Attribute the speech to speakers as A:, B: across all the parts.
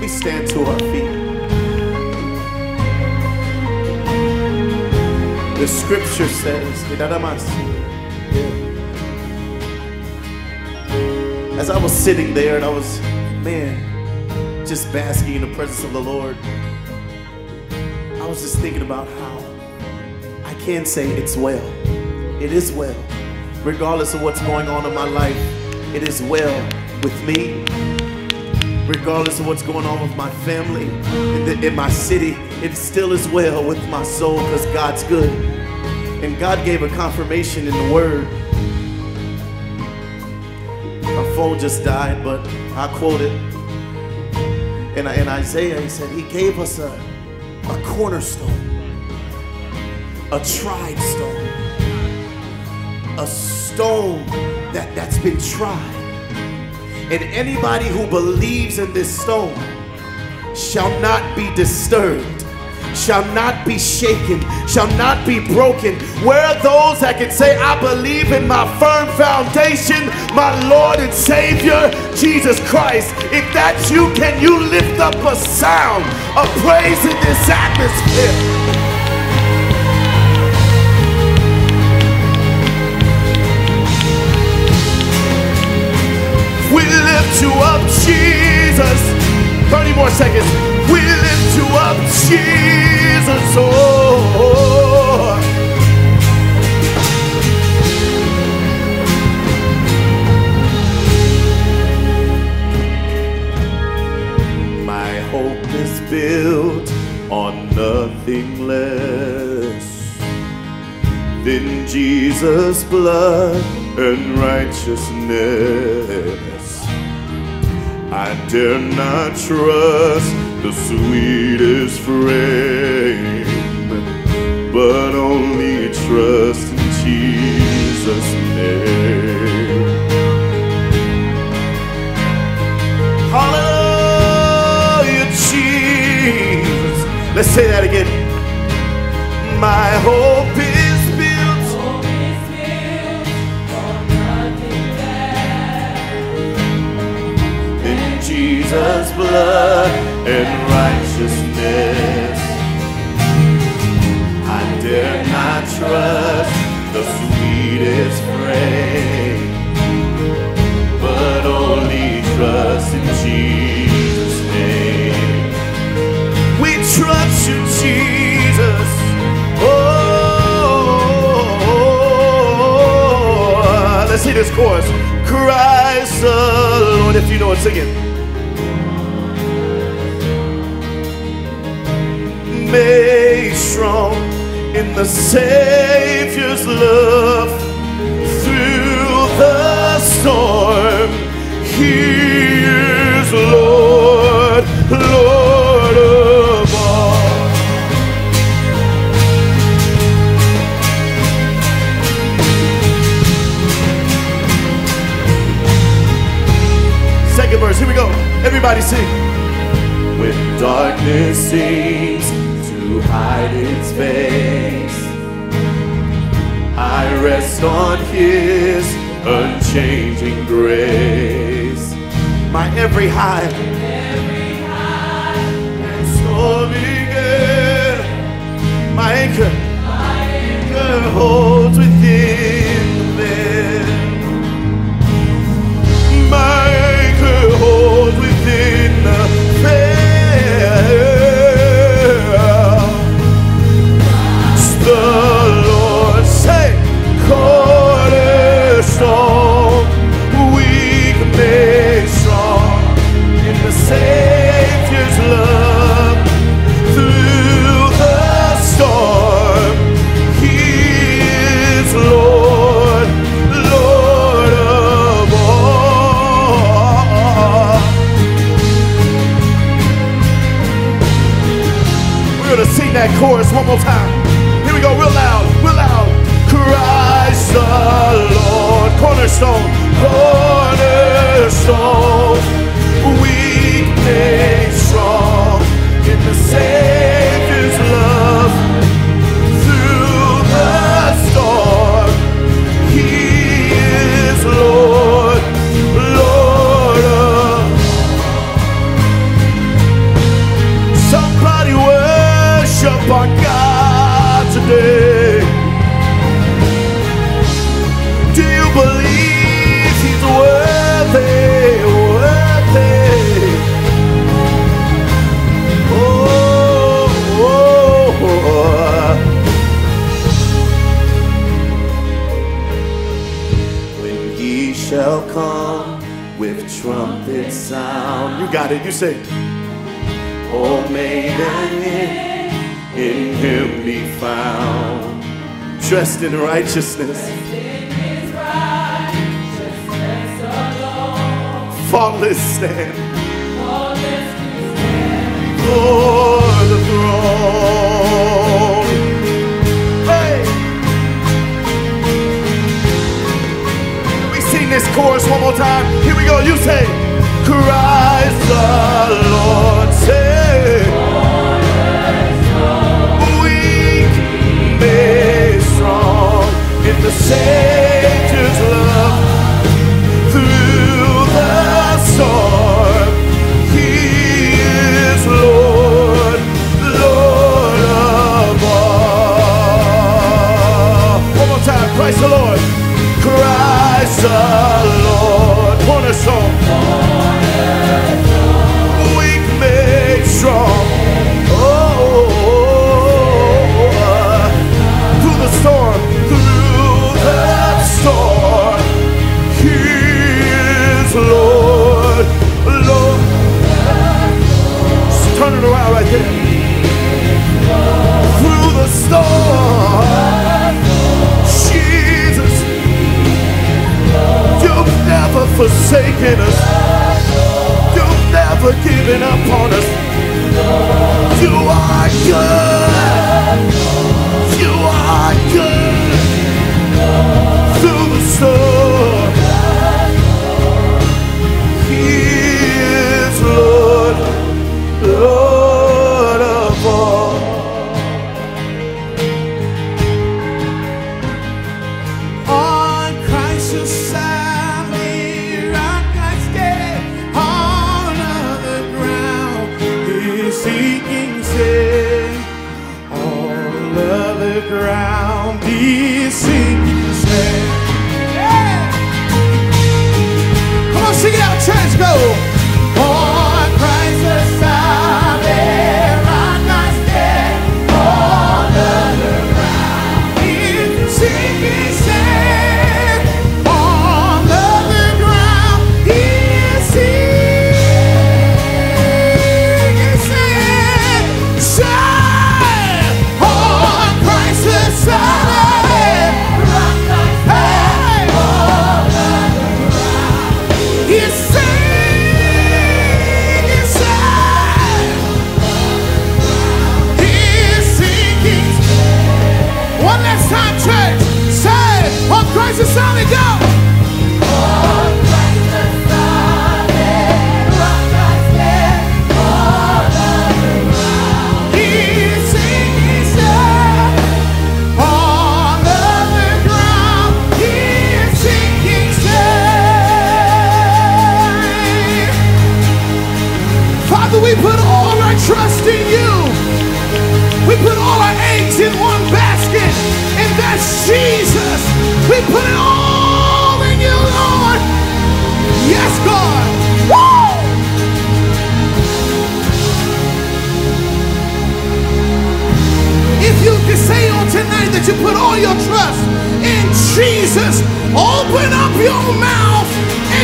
A: We stand to our feet. The scripture says, as I was sitting there and I was, just basking in the presence of the Lord, I was just thinking about how I can say it's well. It is well. Regardless of what's going on in my life, it is well with me. Regardless of what's going on with my family, in my city, it still is well with my soul because God's good. And God gave a confirmation in the Word. My phone just died, but I quote it. In Isaiah, he said, he gave us a cornerstone, a tried stone, a stone that's been tried. And anybody who believes in this stone shall not be disturbed, shall not be shaken, shall not be broken. Where are those that can say, I believe in my firm foundation, my Lord and Savior, Jesus Christ? If that's you, can you lift up a sound of praise in this atmosphere? We lift you up, Jesus. 30 more seconds. We lift you up, Jesus. Oh. My hope is built on nothing less than Jesus' blood and righteousness. I dare not trust the sweetest frame, but only trust in Jesus' name. Hallelujah, Jesus. Let's say that again. My hope is Jesus' blood and righteousness. I dare not trust the sweetest frame, but only trust in Jesus' name. We trust you, Jesus. Oh, let's see this chorus. Christ the Lord. If you know it, sing it. Made strong in the Savior's love through the storm. He is Lord, Lord of all. Second verse, here we go. Everybody sing. When darkness seems to hide its face, I rest on His unchanging grace. My every high and stormy gale, my anchor holds within the veil. My anchor holds within the veil. The Lord say, Cornerstone, weak made strong in the Savior's love through the storm. He is Lord, Lord of all. We're gonna sing that chorus one more time. Here we go, real loud, real loud. Christ the Lord, cornerstone, cornerstone, weak made strong in the Savior's love through the storm. He is Lord, Lord of shall come with trumpet sound. You got it, you say. Oh, may the end in him be found, dressed in righteousness, faultless stand before the throne. Hey! We sing this chorus one more time. Here we go. You say, Christ the Lord, say, weak, made strong in the Savior's love. Through the storm, he is Lord, Lord of all. One more time, Christ the Lord. Christ the Lord. Cornerstone. Weak made strong. Through the storm, he is Lord, Lord. Just turn it around right there. Through the storm, Jesus, you've never forsaken us. You've never given up on us. You are good. You are good. Through the storm, he is Lord, Lord of all. On Christ's solid rock I stand, on other ground he's seeking safe. All other ground he's seeking safe. Sing it out, church, go! On Christ the solid rock I stand, all other ground is sinking sand. All other ground is sinking sand. Shine! On Christ the solid rock I stand, all other He's sinking sand. He's sinking. One last time, church. Say, on Christ the solid, go. On Christ the solid rock I stand, all other ground. He's sinking sand. All other ground. He's sinking sand. Father, we put all our trust in you. We put all our eggs in one basket, and that's Jesus. We put it all in you, Lord. Yes, God. Woo! If you can say on tonight that you put all your trust in Jesus, open up your mouth and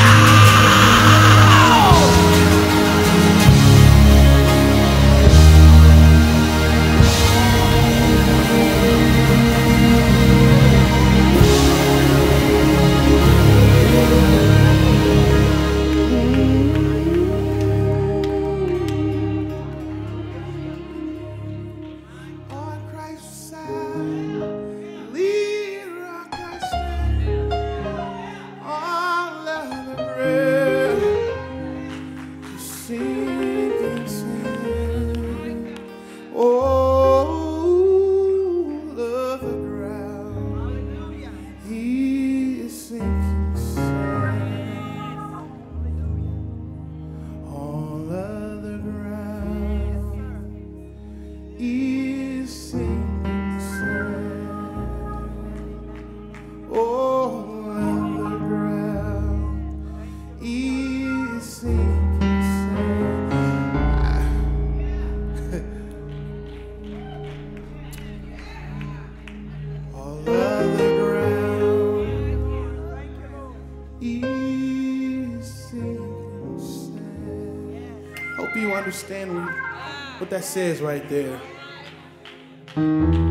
A: shout.
B: understand what that says right there.